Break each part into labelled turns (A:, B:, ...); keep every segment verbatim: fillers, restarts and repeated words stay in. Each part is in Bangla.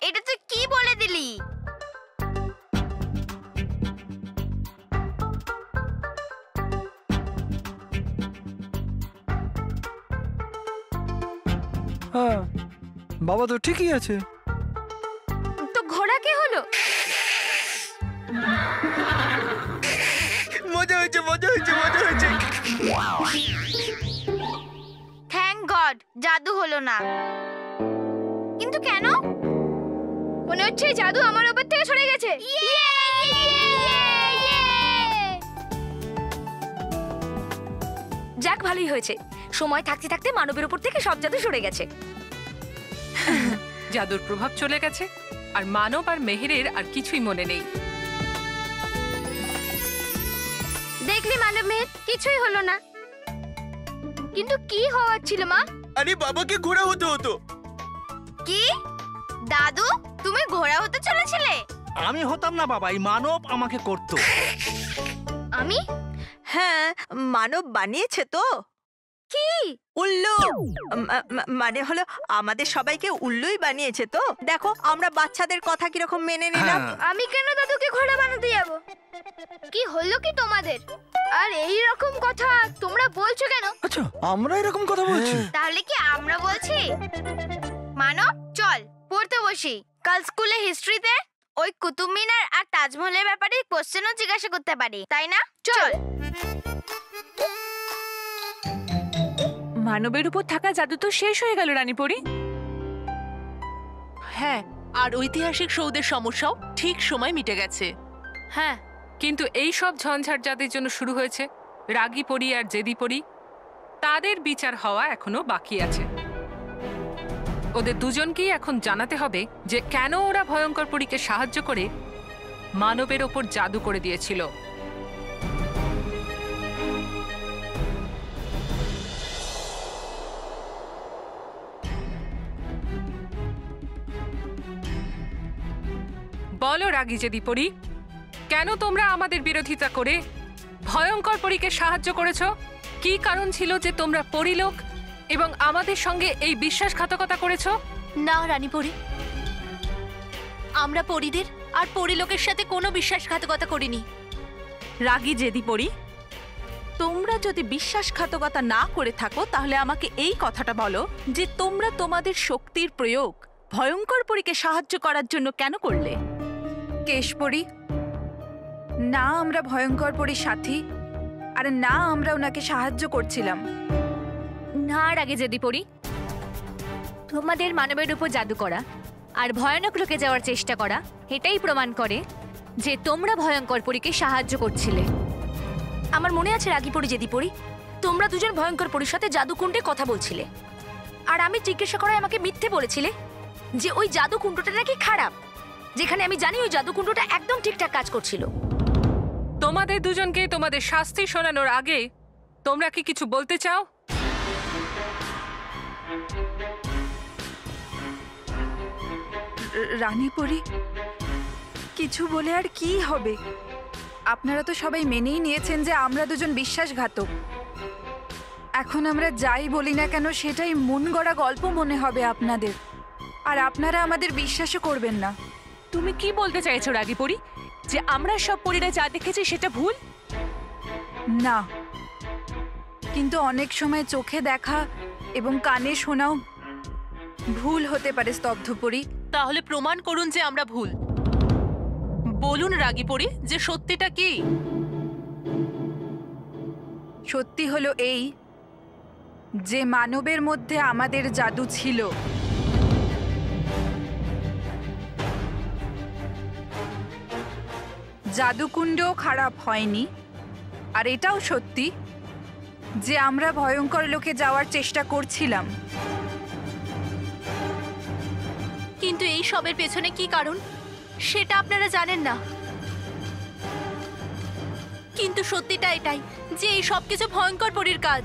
A: এটা তুই কি বলে দিলি?
B: হ্যাঁ, বাবা তো ঠিকই আছে।
A: তো ঘোড়া কে হলো?
C: মজা হয়েছে, মজা হয়েছে, মজা হয়েছে।
A: থ্যাংক গড জাদু হলো না। কিন্তু কেন? মনে হচ্ছে জাদু আমার উপর থেকে সরে গেছে।
D: যাক, ভালোই হয়েছে। সময় থাকতে থাকতে মানবের উপর থেকে সব জাদু সরে গেছে।
E: জাদুর প্রভাব চলে গেছে, আর মানব আর মেহেরের আর কিছুই মনে নেই।
A: দেখলি মানব মেহের, কিছুই হলো না। কিন্তু কি হওয়ার ছিল মা?
C: আরে বাবাকে ঘোড়া হতে হতো।
A: কি দাদু, তুমি ঘোড়া হতে চলেছিলে?
F: আমি হতাম না বাবা, এই মানব আমাকে করতো।
A: আমি?
G: হ্যাঁ, মানব বানিয়েছে তো।
A: কি?
G: উল্লু। মা- মা- মানে হলো আমাদের সবাইকে উল্লুই বানিয়েছে তো। দেখো আমরা বাচ্চাদের কথা কিরকম মেনে নিলাম।
F: হ্যাঁ।
A: আমি কেন দাদুকে ঘোড়া বানাতে যাব? কি হলো কি তোমাদের? আর এই রকম কথা তোমরা বলছো কেন?
B: আচ্ছা, আমরা এরকম কথা বলছি?
A: তাহলে কি আমরা বলছি? মানব চল পড়তে বসি। কাল স্কুলে হিস্ট্রিতে ওই কুতুব মিনার আর তাজমহলের ব্যাপারে কোশ্চেনও জিজ্ঞাসা করতে পারি, তাই না? চল।
H: মানবের উপর থাকা জাদু তো শেষ হয়ে গেল রানীপরি।
I: হ্যাঁ, আর ঐতিহাসিক সৌদের সমস্যাও ঠিক সময় মিটে গেছে।
E: হ্যাঁ, কিন্তু এই সব ঝঞ্ঝাট যাদের জন্য শুরু হয়েছে, রাগী পরি আর জেদি পরি, তাদের বিচার হওয়া এখনো বাকি আছে। ওদের দুজনকেই এখন জানাতে হবে যে কেন ওরা ভয়ঙ্কর পরীকে সাহায্য করে মানবের ওপর জাদু করে দিয়েছিল। বলো রাগী জেদি পরি, কেন তোমরা আমাদের বিরোধিতা করে ভয়ঙ্কর পরীকে সাহায্য করেছো? কি কারণ ছিল যে তোমরা পরিলোক এবং আমাদের সঙ্গে এই বিশ্বাসঘাতকতা করেছো?
I: না রানীপরি, আমরা পরিদের আর পরিলোকের সাথে কোনো বিশ্বাসঘাতকতা করিনি।
H: রাগী জেদি পরি, তোমরা যদি বিশ্বাসঘাতকতা না করে থাকো তাহলে আমাকে এই কথাটা বলো যে তোমরা তোমাদের শক্তির প্রয়োগ ভয়ঙ্কর পরীকে সাহায্য করার জন্য কেন করলে?
J: কেশপরি, না আমরা ভয়ঙ্কর পরীর সাথী, আর না আমরা ওনাকে সাহায্য করছিলাম।
D: না রাগে জেদি পরি, তোমাদের মানবের উপর জাদু করা আর ভয়ানক লোকে যাওয়ার চেষ্টা করা এটাই প্রমাণ করে যে তোমরা ভয়ঙ্কর পরীকে সাহায্য করছিলে। আমার মনে আছে রাগী পরি জেদি পরি, তোমরা দুজন ভয়ঙ্কর পরীর সাথে জাদুকুণ্ডে কথা বলছিলে, আর আমি জিজ্ঞাসা করায় আমাকে মিথ্যে বলেছিলে যে ওই জাদুকুণ্ডটা নাকি খারাপ, যেখানে আমি জানি ওই জাদুকুণ্ডটা একদম ঠিকঠাক কাজ করছিল।
E: তোমাদের দুজনকে তোমাদের শাস্তি শোনানোর আগে তোমরা কি কিছু বলতে চাও?
J: রানীপরি, কিছু বলে আর কি হবে? আপনারা তো সবাই মেনেই নিয়েছেন যে আমরা দুজন বিশ্বাসঘাতক। এখন আমরা যাই বলি না কেন সেটাই মন গড়া গল্প মনে হবে আপনাদের, আর আপনারা আমাদের বিশ্বাসও করবেন না।
H: তুমি কি বলতে চাইছো রাগী পরি, যে আমরা সব পরীরা যা দেখেছি সেটা ভুল?
J: না, কিন্তু অনেক সময় চোখে দেখা এবং কানে শোনাও ভুল হতে পারে স্তব্ধপরি।
I: তাহলে প্রমাণ করুন যে আমরা ভুল। বলুন রাগীপরি যে সত্যিটা কি?
J: সত্যি হলো এই যে মানবের মধ্যে আমাদের জাদু ছিল। জাদুকুণ্ডও খারাপ হয়নি, আর এটাও সত্যি যে আমরা ভয়ঙ্কর লোকে যাওয়ার চেষ্টা করছিলাম।
I: কিন্তু এই সবের পেছনে কি কারণ সেটা আপনারা জানেন না। কিন্তু সত্যিটা এটাই যে এই সব কিছু ভয়ঙ্কর পরীর কাজ।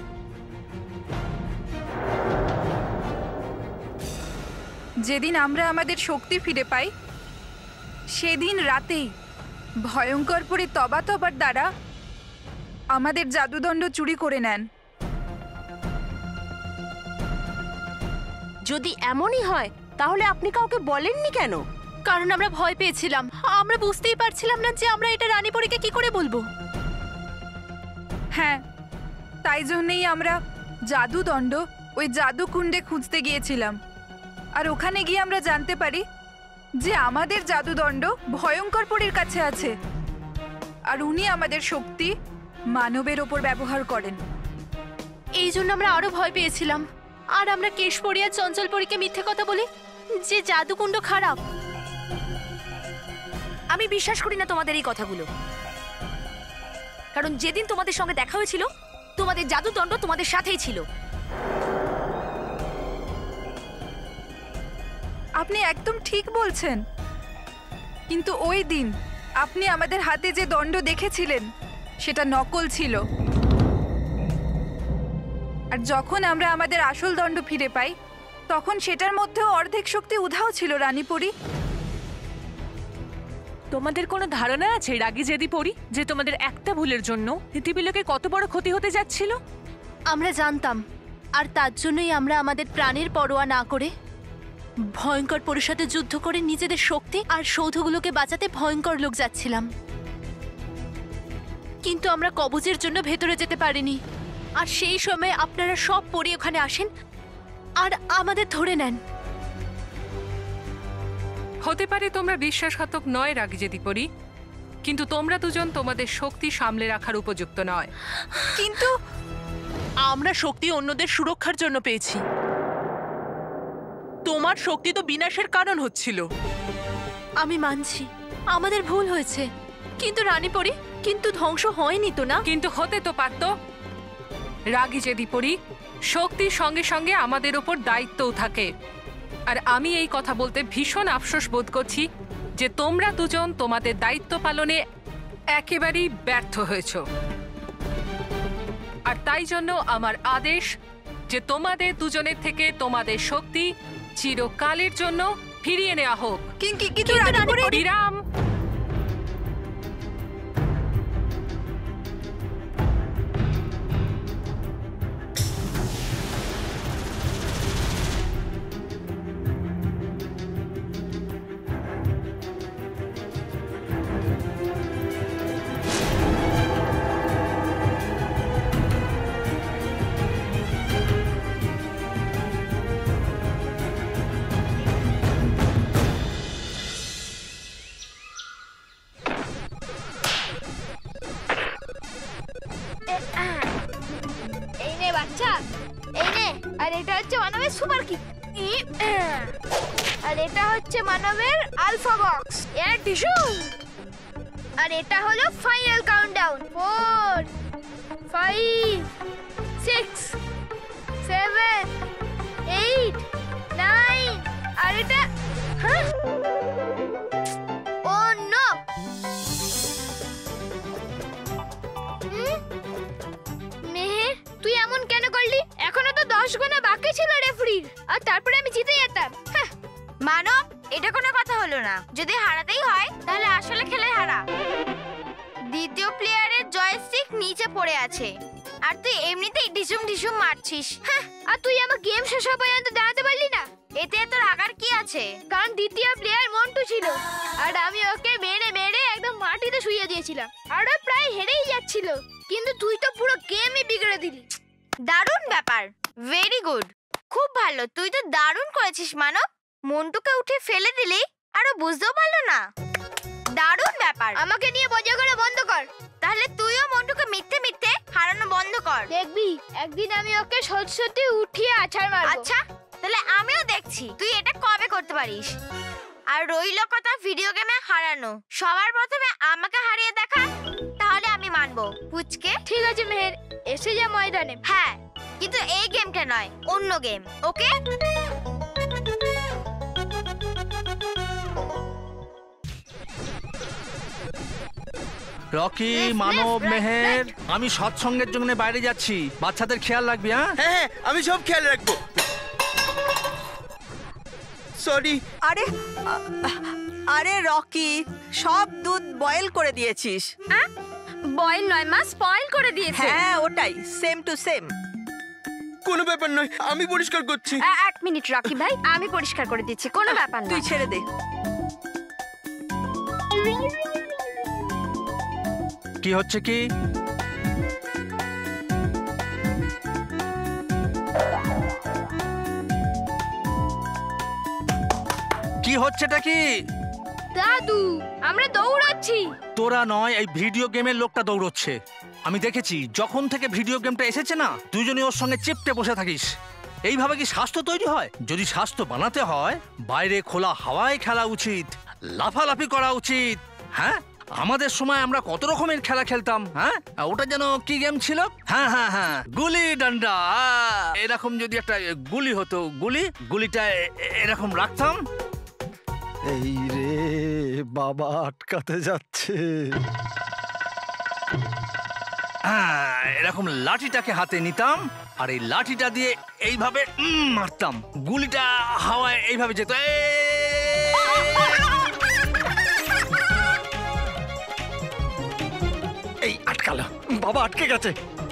J: যেদিন আমরা আমাদের শক্তি ফিরে পাই সেদিন রাতেই ভয়ঙ্কর পরী তবা তবার দ্বারা আমাদের জাদুদণ্ড চুরি করে নেন।
I: যদি এমনই হয় তাহলে আপনি কাউকে বলেননি কেন?
K: কারণ আমরা ভয় পেয়েছিলাম, আমরা বুঝতেই পারছিলাম না যে আমরা এটা রানীপরীকে কি করে বলবো।
J: হ্যাঁ, তাই জন্যই আমরা জাদুদণ্ড ওই জাদুকুণ্ডে খুঁজতে গিয়েছিলাম। আর ওখানে গিয়ে আমরা জানতে পারি যে আমাদের জাদুদণ্ড ভয়ঙ্কর পরীর কাছে আছে, আর উনি আমাদের শক্তি মানবের ওপর ব্যবহার করেন।
K: এই জন্য আমরা আরো ভয় পেয়েছিলাম, আর আমরা কেশপরী আর চঞ্চলপরীকে মিথ্যে কথা বলি যে জাদুকুণ্ড খারাপ।
D: আমি বিশ্বাস করি না তোমাদের এই কথাগুলো, কারণ যেদিন তোমাদের সঙ্গে দেখা হয়েছিল তোমাদের জাদুদণ্ড তোমাদের সাথেই ছিল।
J: আপনি একদম ঠিক বলছেন, কিন্তু ওই দিন আপনি আমাদের হাতে যে দণ্ড দেখেছিলেন সেটা নকল ছিল। আর যখন আমরা আমাদের আসল দণ্ড ফিরে পাই তখন সেটার মধ্যেও অর্ধেক শক্তি উধাও ছিল রানীপরী।
H: তোমাদের কোনো ধারণা আছে রাগী জেদি পরি যে তোমাদের একটা ভুলের জন্য পৃথিবীলোকে কত বড় ক্ষতি হতে যাচ্ছিল?
K: আমরা জানতাম, আর তার জন্যই আমরা আমাদের প্রাণের পরোয়া না করে ভয়ঙ্কর পরীর সাথে যুদ্ধ করে নিজেদের শক্তি আর সৌধগুলোকে বাঁচাতে ভয়ঙ্কর লোক যাচ্ছিলাম। কিন্তু আমরা কবজের জন্য ভেতরে যেতে পারিনি, আর সেই সময় আপনারা সব পরী ওখানে আসেন আর আমাদের ধরে নেন।
E: হতে পারে তোমরা বিশ্বাসঘাতক নয় রাগী জেদি পরি, কিন্তু তোমরা দুজন তোমাদের শক্তি সামলে রাখার উপযুক্ত নয়।
H: কিন্তু আমরা শক্তি অন্যদের সুরক্ষার জন্য পেয়েছি। তোমার শক্তি তো বিনাশের কারণ হচ্ছিল।
K: আমি মানছি আমাদের ভুল হয়েছে, কিন্তু রানীপরী কিন্তু ধ্বংস হয়নি তো না?
E: কিন্তু হতে তো পারত। রাগী জেদি পরি, শক্তির সঙ্গে সঙ্গে আমাদের ওপর দায়িত্বও থাকে। আর আমি এই কথা বলতে ভীষণ আফসোস বোধ করছি যে তোমরা দুজন তোমাদের দায়িত্ব পালনে একেবারেই ব্যর্থ হয়েছ। আর তাই জন্য আমার আদেশ যে তোমাদের দুজনের থেকে তোমাদের শক্তি চিরকালের জন্য ফিরিয়ে নেওয়া হোক।
J: কিন্তু রানীপরী,
E: বিরাম।
A: এই নে বাচ্চা, এই নে। আর এটা হচ্ছে মানবের সুপার কিক, আর এটা হচ্ছে মানবের আলফা বক্স এর টিস্যু, আর এটা হলো final countdown. Four, five, six, seven, eight, nine, আর এটা ও নো। মেহের, তুই এমন কেন করলি? এখনো তো দশ গোনা বাকি ছিল রেফারির, আর তারপরে আমি জিতে যেতাম। মানব, এটা কোনো কথা হলো না। যদি হারাতেই হয় তাহলে আসলে খেলে হারা। দ্বিতীয় প্লেয়ারের জয়স্টিক নিচে পড়ে আছে, আর তুই এমনিতেই ঢিসুম ঢিসুম মারছিস। আর তুই আমার গেম শেষ হওয়া পর্যন্ত দাঁড়াতে পারলি না। এতে তোর রাগার কি আছে? কারণ দ্বিতীয় প্লেয়ার মন্টু ছিল, আর আমি ওকে মেরে মেরে একদম মাটিতে শুইয়ে দিয়েছিলাম, আর ও প্রায় হেরেই যাচ্ছিল। কিন্তু তুই তো পুরো গেমই বিগড়ে দিলি। দারুণ ব্যাপার, ভেরি গুড, খুব ভালো। তুই তো দারুণ করেছিস মানব। মন্টুকে উঠে ফেলে দিলি আর ও বুঝতেও পারলো না। দারুণ ব্যাপার। আমাকে নিয়ে মজা করা বন্ধ কর। তাহলে তুইও মন্টুকে মিথ্যে মিথ্যে হারানো বন্ধ কর। দেখবি একদিন আমি ওকে সত্যি সত্যি উঠিয়ে আছাড় মারবো। আচ্ছা, তাহলে আমিও দেখছি তুই এটা কবে করতে পারিস। আর রইল কথা ভিডিও গেমে হারানো, সবার প্রথমে আমাকে হারিয়ে দেখা, তাহলে আমি মানবো। পুচকে, ঠিক আছে মেহের, এসে যা ময়দানে। হ্যাঁ, কিন্তু এই গেমটা নয়, অন্য game, okay?
F: Rocky,
A: Left,
F: Manab,
A: left, right,
F: Meher,
A: right.
F: আমি সৎসঙ্গের জন্য বাইরে যাচ্ছি। বাচ্চাদের খেয়াল রাখবি। হ্যাঁ
C: হ্যাঁ হ্যাঁ, আমি সব খেয়াল রাখবো। সরি।
G: আরে আ- আরে রকি, সব দুধ বয়েল করে দিয়েছিস।
D: বয়েল নয় মা, স্পয়েল করে দিয়েছে।
G: হ্যাঁ ওটাই, সেম টু সেম।
C: কোনো ব্যাপার নয়, আমি পরিষ্কার করছি।
A: আ, এক মিনিট রকি ভাই, আমি পরিষ্কার করে দিচ্ছি, কোনো ব্যাপার না।
G: তুই ছেড়ে দে।
F: কি হচ্ছে কি? কি হচ্ছেটা কি?
A: দাদু, আমরা দৌড়াচ্ছি।
F: তোরা নয়, এই ভিডিও গেমের লোকটা দৌড়চ্ছে। আমি দেখেছি যখন থেকে ভিডিও গেমটা এসেছে না, দুজনে ওর সঙ্গে চেপটে বসে থাকিস। এইভাবে কি স্বাস্থ্য তৈরি হয়? যদি স্বাস্থ্য বানাতে হয় বাইরে খোলা হাওয়ায় খেলা উচিত, লাফালাফি করা উচিত। হ্যাঁ, আমাদের সময় আমরা কত রকমের খেলা খেলতাম। হ্যাঁ, ওটা যেন কি গেম ছিল? হ্যাঁ হ্যাঁ হ্যাঁ, গুলি ডান্ডা। এরকম যদি একটা গুলি হতো, গুলি গুলিটা এরকম রাখতাম।
B: এই রে, বাবা আটকাতে যাচ্ছে।
F: হ্যাঁ, এরকম লাঠিটাকে হাতে নিতাম আর এই লাঠিটা দিয়ে এইভাবে উম, মারতাম। গুলিটা হাওয়ায় এইভাবে যেত।
B: এই আটকালো, বাবা আটকে গেছে।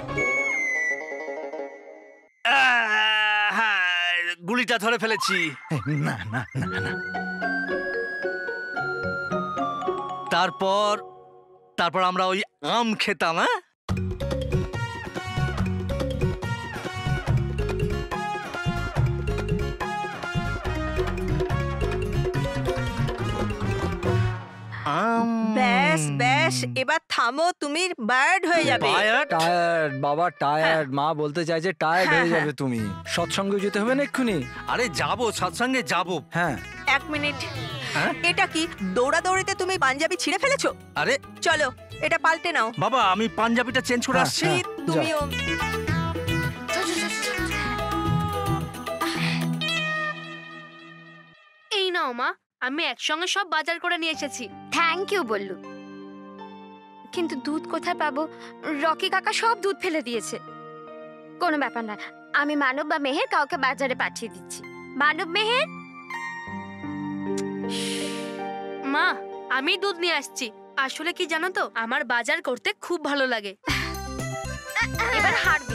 F: হ্যাঁ, গুলিটা ধরে ফেলেছি।
B: না না না না।
F: তারপর তারপর আমরা ওই আম খেতাম। হ্যাঁ,
G: ব্যাস ব্যাস, এবার থামো, তুমি বার্ড হয়ে যাবে।
B: টায়ার্ড বাবা, টায়ার্ড। মা বলতে চাইছে টায়ার্ড হয়ে
G: হ্যাঁ,
B: যাবে তুমি। সৎসঙ্গে যেতে হবে না এক্ষুনি?
F: আরে যাবো, সৎসঙ্গে যাবো।
B: হ্যাঁ।
G: এক মিনিট,
F: হ্যাঁ?
G: এটা কি দৌড়াদৌড়িতে তুমি পাঞ্জাবি ছিঁড়ে ফেলেছো?
F: আরে
G: চলো এটা পাল্টে নাও।
F: বাবা, আমি পাঞ্জাবিটা চেঞ্জ করে
B: হ্যাঁ,
F: আসছি।
B: হ্যাঁ।
G: তুমিও।
K: এই নাও মা, আমি একসঙ্গে সব বাজার করে নিয়ে এসেছি।
A: থ্যাংক ইউ বললু, কিন্তু দুধ কোথায় পাবো? রকি কাকা সব দুধ ফেলে দিয়েছে। কোনো ব্যাপার না, আমি মানব বা মেহের কাউকে বাজারে পাঠিয়ে দিচ্ছি। মানব, মেহের।
K: মা, আমি দুধ নিয়ে আসছি। আসলে কি জানো তো, আমার বাজার করতে খুব ভালো লাগে।
A: এবার হারবি।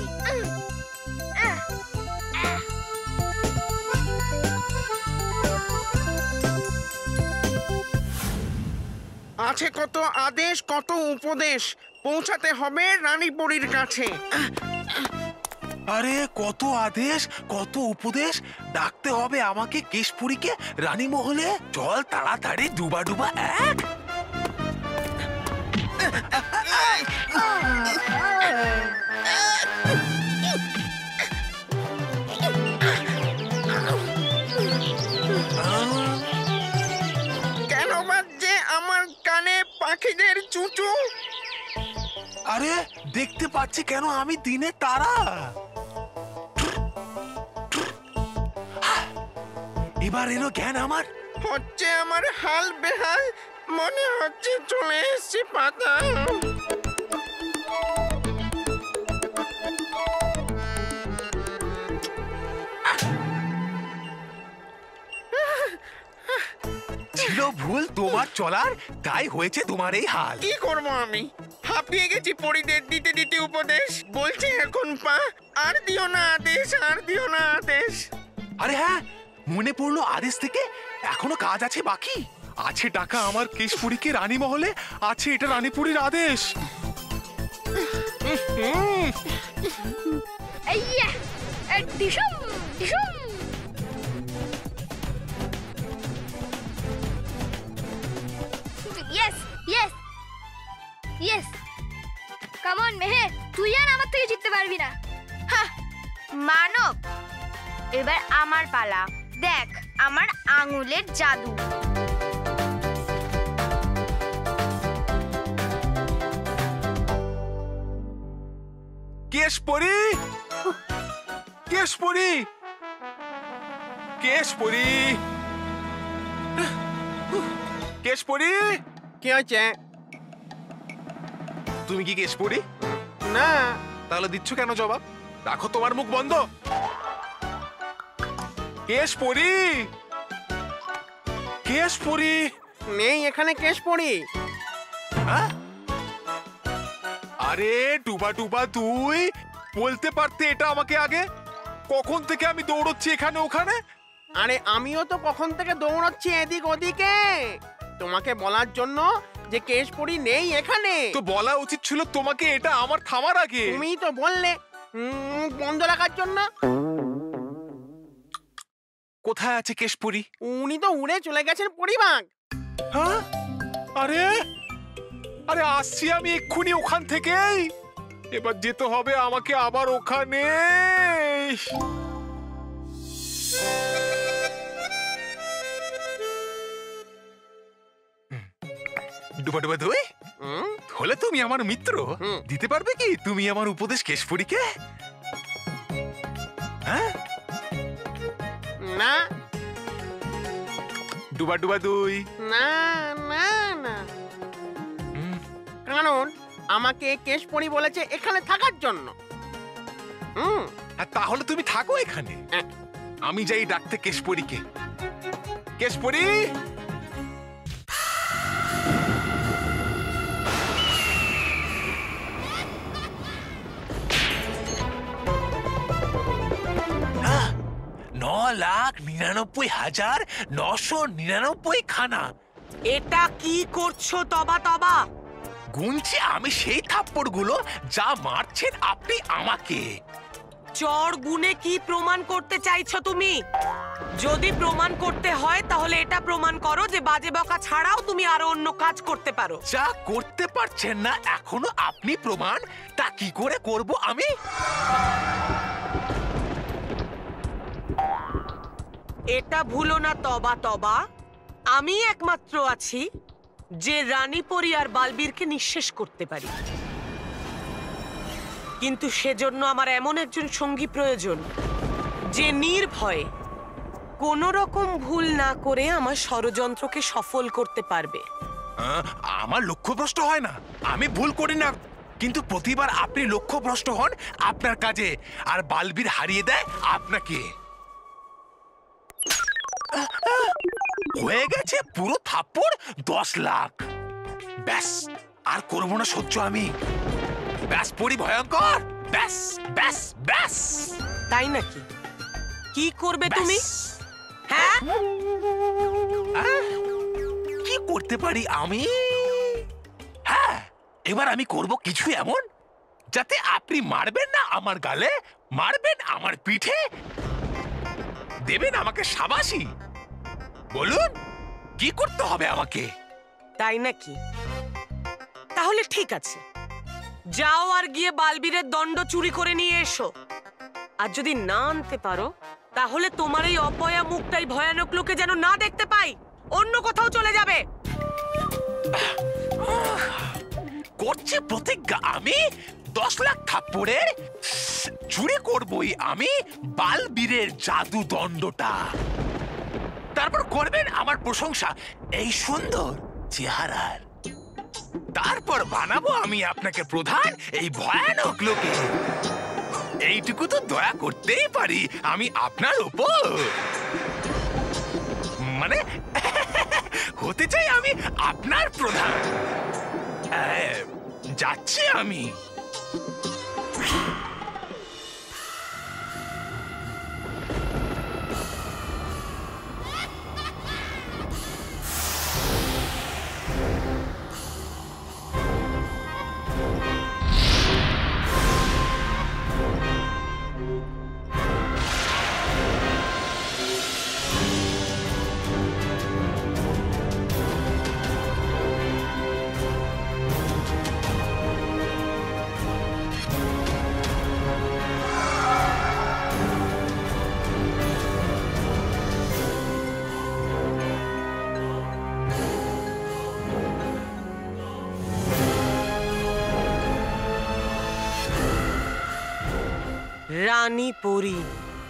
C: আছে কত আদেশ, কত উপদেশ, পৌঁছাতে হবে রানীপুরীর কাছে।
L: আরে কত আদেশ, কত উপদেশ, ডাকতে হবে আমাকে কেশপুরীকে রানীমহলে। চল তাড়াতাড়ি, ডুবা ডুবা এক।
C: কেন বাজছে আমার কানে পাখিদের চুচু?
L: আরে দেখতে পাচ্ছি কেন আমি দিনে তারা। এবার এলো জ্ঞান আমার।
C: হচ্ছে আমার হাল বেহাল, মনে হচ্ছে চলে এসছি পাতাল।
L: ছিল ভুল তোমার চলার, তাই হয়েছে তোমার এই হাল।
C: কি করবো আমি? হাঁপিয়ে গেছি পরিদের দিতে দিতে উপদেশ। বলছে এখন পা, আর দিও না আদেশ, আর দিও না আদেশ।
L: আরে হ্যাঁ, মনে পড়লো আদেশ থেকে এখনো কাজ আছে বাকি। আছে টাকা আমার কেশপুরীকে রানীমহলে, আছে এটা রানীপুরীর আদেশ।
A: আইয়া, এ ডিসুম ডিসুম। Yes yes yes, come on Meher, তুই আর আমার থেকে জিততে পারবি না। হ্যাঁ, মানব, এবার আমার পালা। দেখ আমার আঙুলের জাদু।
L: কেশপুরী, কেশপুরী, কেশপুরী, কেশপুরী।
C: কি হয়েছে?
L: তুমি কি কেশপুরী?
C: না।
L: তাহলে দিচ্ছ কেন জবাব? রাখো তোমার মুখ বন্ধ। কেশপুরী, কেশপুরী।
C: নেই এখানে কেশপুরী।
L: হ্যাঁ? আরে টুবা টুবা, তুই বলতে পারতে এটা আমাকে আগে। কখন থেকে আমি দৌড়চ্ছি এখানে ওখানে।
C: আরে আমিও তো কখন থেকে দৌড়াচ্ছি এদিক ওদিকে তোমাকে বলার জন্য যে কেশপুরি নেই এখানে।
L: তো বলা উচিত ছিল তোমাকে এটা আমার থামার আগে।
C: তুমিই তো বললে উম, বন্ধ রাখার জন্য।
L: কোথায় আছে কেশপুরি?
C: উনি তো উড়ে চলে গেছেন পরিবাগ।
L: হ্যাঁ? আরে আরে আসছি আমি এক্ষুনি ওখান থেকেই। এবার যেতে হবে আমাকে আবার ওখানে। ডুবা ডুবা দুই হলে তুমি আমার মিত্র, দিতে পারবে কি তুমি আমার উপদেশ কেশপুরীকে? হ্যাঁ
C: না
L: ডুবা ডুবা দুই
C: না না না, কারণ আমাকে কেশপুরি বলেছে এখানে থাকার জন্য। হুম
L: তাহলে তুমি থাকো এখানে, আমি যাই ডাকতে কেশপুরীকে। কেশপুরী, ন লাখ নিরানব্বই হাজার নশো নিরানব্বই খানা।
M: এটা কি করছো তবা তবা?
L: গুনছি আমি সেই থাপ্পড় গুলো যা মারছেন আপনি আমাকে।
M: চড় গুনে কি প্রমাণ করতে চাইছো তুমি? যদি প্রমাণ করতে হয় তাহলে এটা প্রমাণ করো যে বাজে বকা ছাড়াও তুমি আরো অন্য কাজ করতে পারো।
L: যা করতে পারছেন না এখনো আপনি প্রমাণ, তা কি করে করব আমি?
M: এটা ভুলো না তবা তবা, আমি একমাত্র আছি যে রানীপরি আর বালবীরকে নিঃশেষ করতে পারি। কিন্তু সেজন্য আমার এমন একজন সঙ্গী প্রয়োজন যে নির্ভয়ে কোনো রকম ভুল না করে আমার ষড়যন্ত্রকে সফল করতে পারবে।
L: আমার লক্ষ্যভ্রষ্ট হয় না, আমি ভুল করি না, কিন্তু প্রতিবার আপনি লক্ষ্যভ্রষ্ট হন আপনার কাজে, আর বালবীর হারিয়ে দেয় আপনাকে। হয়ে গেছে পুরো থাপ্পড় দশ লাখ। ব্যাস আর করবো না সহ্য আমি। ব্যাস পরি ভয়ঙ্কর, ব্যাস ব্যাস ব্যাস।
M: তাই নাকি? কি করবে তুমি? হ্যাঁ
L: কি করতে পারি আমি? হ্যাঁ এবার আমি করব কিছু এমন যাতে আপনি মারবেন না আমার গালে, মারবেন আমার পিঠে, দেবেন আমাকে শাবাশি। বলুন কি করতে হবে আমাকে?
M: তাই নাকি? তাহলে ঠিক আছে, যাও আর গিয়ে বালবীরের দণ্ড চুরি করে নিয়ে এসো। আর যদি না আনতে পারো তাহলে তোমার এই অপয়া মুখটাই ভয়ানক লোকে যেন না দেখতে পাই, অন্য কোথাও চলে যাবে।
L: করছে প্রতিজ্ঞা আমি দশ লাখ থাপ্পড়ের চুরি করবই আমি বালবীরের জাদু দণ্ডটা। তারপর করবেন আমার প্রশংসা এই সুন্দর চেহারার। তারপর বানাবো আমি আপনাকে প্রধান এই ভয়ানক লোকে। এইটুকু তো দয়া করতেই পারি আমি আপনার উপর। মানে হতে চাই আমি আপনার প্রধান। যাচ্ছি আমি।
M: রানীপরি,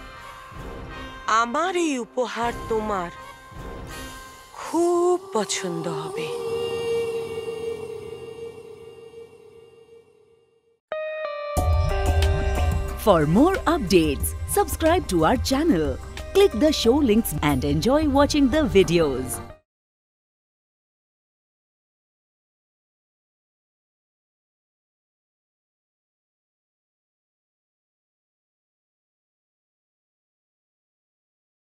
M: আমার এই উপহার তোমার খুব পছন্দ হবে।
N: For more updates, subscribe to our channel, click the show links and enjoy watching the videos.